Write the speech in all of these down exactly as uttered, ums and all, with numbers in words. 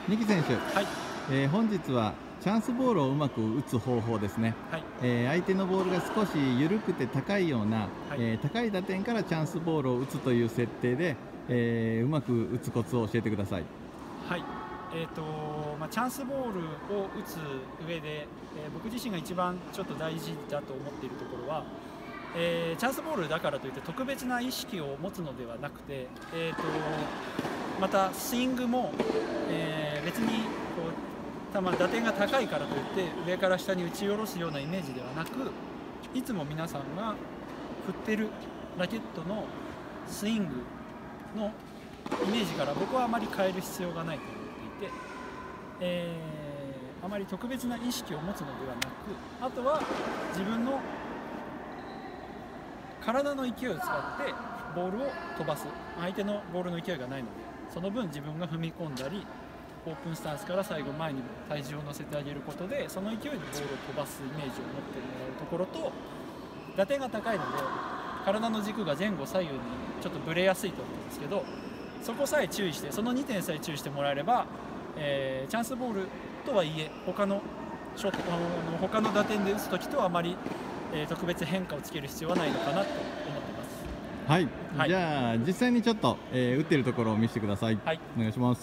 三木選手、 はい、 えー本日はチャンスボールをうまく打つ方法ですね、 はい、 えー相手のボールが少し緩くて高いような、 はいえー高い打点からチャンスボールを打つという設定で、えーうまく打つコツを教えてください。 はい。えーとまあ、チャンスボールを打つ上で、えー僕自身が一番ちょっと大事だと思っているところは、えーチャンスボールだからといって特別な意識を持つのではなくて、えーとまたスイングも、えー別にこうたま打点が高いからといって上から下に打ち下ろすようなイメージではなく、いつも皆さんが振ってるラケットのスイングのイメージから僕はあまり変える必要がないと思っていて、えーあまり特別な意識を持つのではなく、あとは自分の体の勢いを使ってボールを飛ばす。相手のボールの勢いがないので、その分自分が踏み込んだりオープンスタンスから最後前に体重を乗せてあげることで、その勢いでボールを飛ばすイメージを持ってもらうところと、打点が高いので体の軸が前後左右にちょっとブレやすいと思うんですけど、そこさえ注意して、そのにてんさえ注意してもらえれば、えーチャンスボールとはいえ他のショットあの他の打点で打つときとはあまり、えー特別変化をつける必要はないのかなと思ってます。 はい、 はいじゃあ実際にちょっと、えー打ってるところを見せてください。 はい、 お願いします。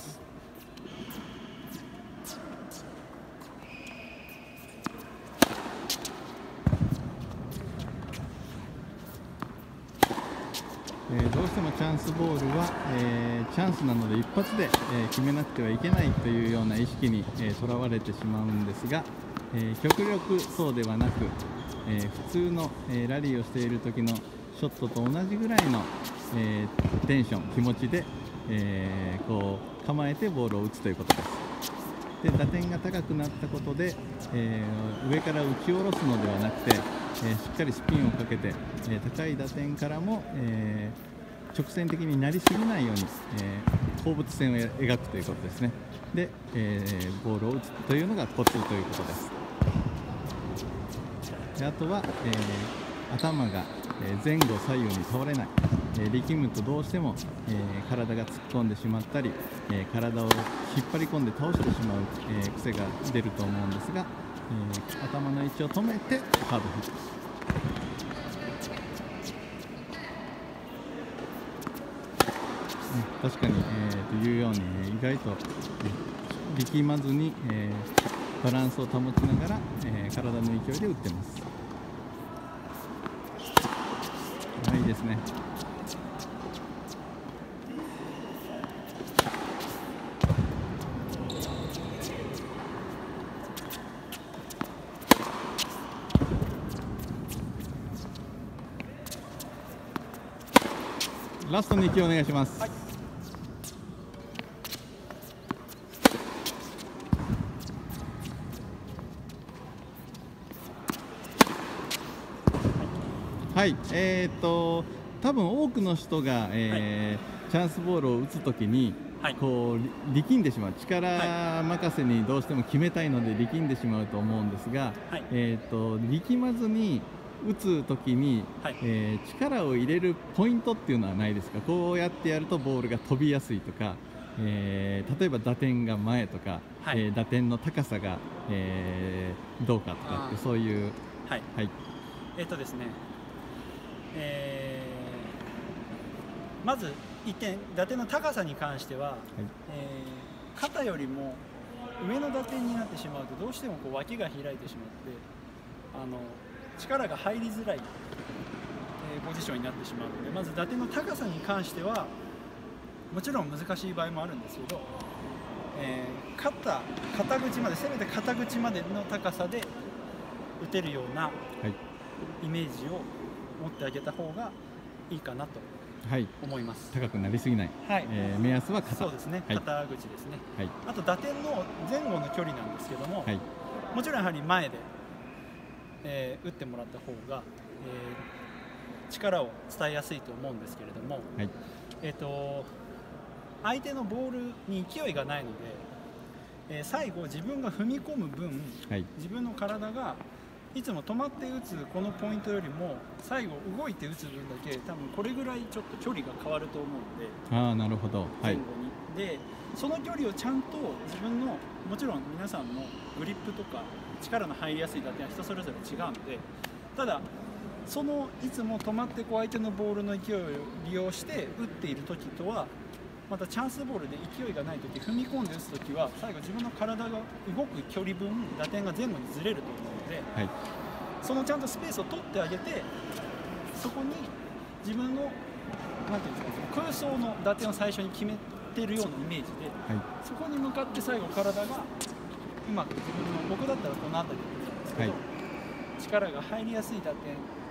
えーどうしてもチャンスボールは、えーチャンスなので一発で、えー決めなくてはいけないというような意識にとらわれてしまうんですが、えー極力そうではなく、えー普通の、えーラリーをしている時のショットと同じぐらいの、えーテンション、気持ちで、えーこう構えてボールを打つということです。で打点が高くなったことで、えー上から打ち下ろすのではなくて、えーしっかりスピンをかけて、えー高い打点からも、えー直線的になりすぎないように、えー放物線を描くということですね。で、えーボールを打つというのがコツということです。であとは、えー頭がえー前後左右に倒れない、えー力むとどうしても、えー体が突っ込んでしまったり、えー体を引っ張り込んで倒してしまう、えー癖が出ると思うんですが、えー頭の位置を止めてハードヒット。ね確かに、えーというように、えー意外と、ね力まずに、えーバランスを保ちながら、えー体の勢いで打ってます。はい、いいですね。ラストに球お願いします。 はい、 はい、えー、と多分多くの人が、えーチャンスボールを打つときに、 はいこう力んでしまう、力任せにどうしても決めたいので力んでしまうと思うんですが、 はい、 えー、と力まずに打つときに、 はいえー力を入れるポイントっていうのはないですか？こうやってやるとボールが飛びやすいとか、えー例えば打点が前とか、 はいえー打点の高さが、えーどうかとかってあーそういう、 はい、 はい、 えっ、とですね、えーまずいってん、打点の高さに関しては、 はいえー肩よりも上の打点になってしまうとどうしてもこう脇が開いてしまって、あの力が入りづらい、えーポジションになってしまうので、まず打点の高さに関してはもちろん難しい場合もあるんですけど、えー肩肩口まで、せめて肩口までの高さで打てるようなはいイメージを持ってあげた方がいいかなとはい思います。 高くなりすぎない、 はい、 えー目安は肩。 そうですね、 はい肩口ですね。 はいあと打点の前後の距離なんですけども、 はいもちろんやはり前で、えー打ってもらった方が、えー力を伝えやすいと思うんですけれども、 はいえーと相手のボールに勢いがないので、えー最後自分が踏み込む分、 はい自分の体が、 いつも止まって打つこのポイントよりも最後動いて打つ分だけ多分これぐらいちょっと距離が変わると思うので、 ああなるほど、はい前後に、でその距離をちゃんと自分の、もちろん皆さんのグリップとか力の入りやすい打点は人それぞれ違うので、ただそのいつも止まってこう相手のボールの勢いを利用して打っている時とはまたチャンスボールで勢いがない時、踏み込んで打つ時は最後自分の体が動く距離分打点が前後にずれると思うので、 はい、 そのちゃんとスペースを取ってあげて、そこに自分のなんていうんですか、空想の打点を最初に決めてるようなイメージで、 はい、 そこに向かって最後体がうまく自分の、僕だったらこの辺りで打つんですけど、 はい、 力が入りやすい打点を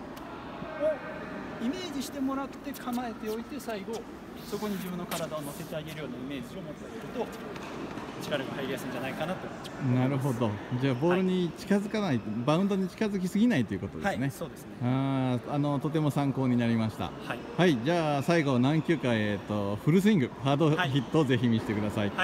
イメージしてもらって構えておいて、最後そこに自分の体を乗せてあげるようなイメージを持ってあげると力が入りやすいんじゃないかなと思います。 なるほど。じゃあボールに近づかない、はい、バウンドに近づきすぎないということですね。 はい、そうですね。 ああ、あのとても参考になりました。 はい。 はい、じゃあ最後何球かえっ、ー、とフルスイングハードヒットをぜひ見せてください。 はい。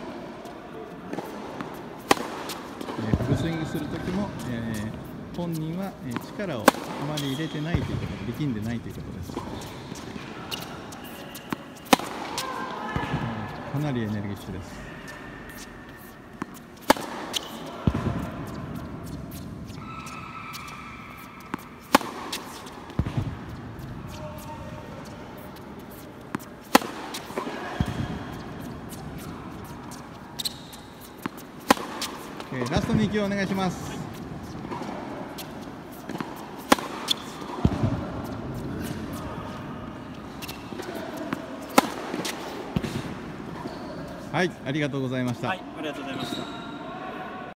えー、フルスイングする時も、えー、本人は、えー、力をあまり入れてないということ、力んでないということです。かなりエネルギッシュです。ラストに球お願いします。はい、ありがとうございました。 はい、ありがとうございました。